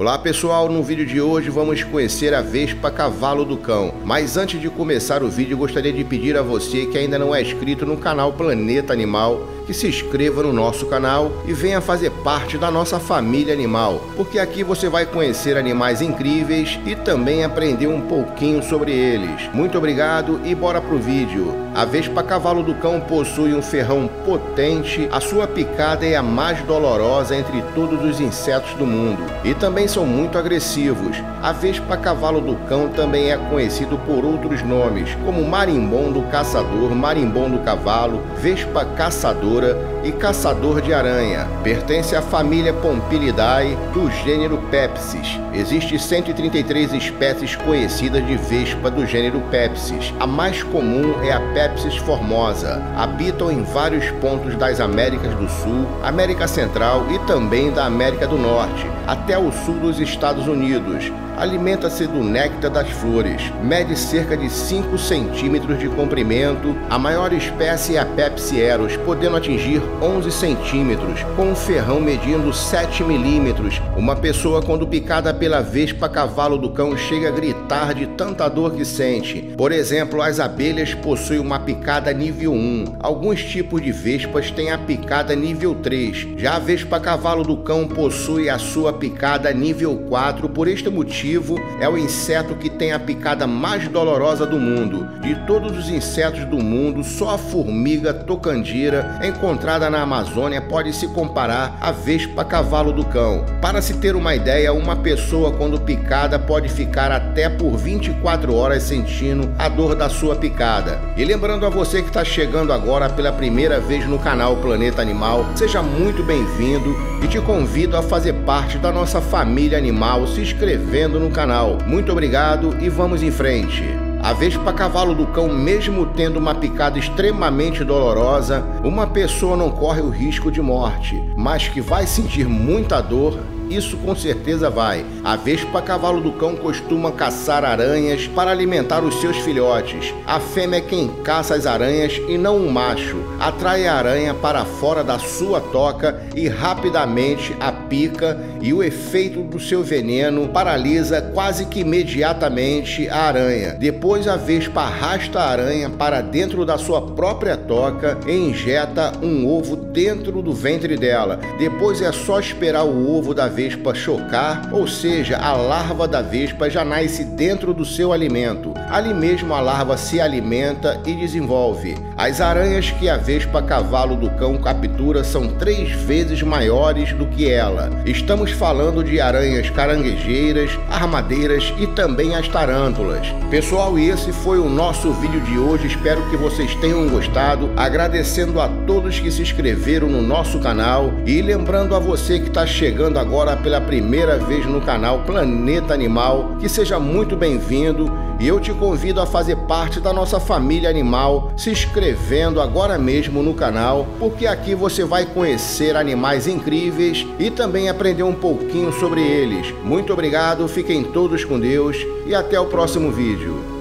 Olá pessoal, no vídeo de hoje vamos conhecer a vespa cavalo do cão. Mas antes de começar o vídeo, gostaria de pedir a você que ainda não é inscrito no canal Planeta Animal, que se inscreva no nosso canal e venha fazer parte da nossa família animal, porque aqui você vai conhecer animais incríveis e também aprender um pouquinho sobre eles. Muito obrigado e bora pro vídeo. A vespa cavalo do cão possui um ferrão potente, a sua picada é a mais dolorosa entre todos os insetos do mundo e também são muito agressivos. A vespa cavalo do cão também é conhecido por outros nomes, como marimbondo caçador, marimbondo cavalo, vespa caçadora e caçador de aranha. Pertence à família Pompilidae do gênero Pepsis. Existem 133 espécies conhecidas de vespa do gênero Pepsis. A mais comum é a Pepsis formosa. Habitam em vários pontos das Américas do Sul, América Central e também da América do Norte, até o sul dos Estados Unidos. Alimenta-se do néctar das flores. Mede cerca de 5 centímetros de comprimento. A maior espécie é a Pepsieros, podendo atingir 11 centímetros, com um ferrão medindo 7 milímetros. Uma pessoa, quando picada pela vespa cavalo do cão, chega a gritar de tanta dor que sente. Por exemplo, as abelhas possuem uma picada nível 1. Alguns tipos de vespas têm a picada nível 3. Já a vespa cavalo do cão possui a sua picada nível 4. Por este motivo, é o inseto que tem a picada mais dolorosa do mundo. De todos os insetos do mundo, só a formiga tocandira, encontrada na Amazônia, pode se comparar à vespa cavalo do cão. Para se ter uma ideia, uma pessoa quando picada pode ficar até por 24 horas sentindo a dor da sua picada. E lembrando a você que está chegando agora pela primeira vez no canal Planeta Animal, seja muito bem-vindo e te convido a fazer parte da nossa família animal se inscrevendo no canal. Muito obrigado e vamos em frente. A vespa cavalo do cão, mesmo tendo uma picada extremamente dolorosa, uma pessoa não corre o risco de morte, mas que vai sentir muita dor, isso com certeza vai. A vespa cavalo do cão costuma caçar aranhas para alimentar os seus filhotes. A fêmea é quem caça as aranhas e não o macho. Atrai a aranha para fora da sua toca e rapidamente a pica, e o efeito do seu veneno paralisa quase que imediatamente a aranha. Depois a vespa arrasta a aranha para dentro da sua própria toca e injeta um ovo dentro do ventre dela. Depois é só esperar o ovo da vespa chocar, ou seja, a larva da vespa já nasce dentro do seu alimento. Ali mesmo a larva se alimenta e desenvolve. As aranhas que a vespa cavalo do cão captura são 3 vezes maiores do que ela. Estamos falando de aranhas caranguejeiras, armadeiras e também as tarântulas. Pessoal, esse foi o nosso vídeo de hoje. Espero que vocês tenham gostado. Agradecendo a todos que se inscreveram no nosso canal e lembrando a você que está chegando agora pela primeira vez no canal Planeta Animal, que seja muito bem-vindo e eu te convido a fazer parte da nossa família animal se inscrevendo agora mesmo no canal, porque aqui você vai conhecer animais incríveis e também aprender um pouquinho sobre eles. Muito obrigado, fiquem todos com Deus e até o próximo vídeo.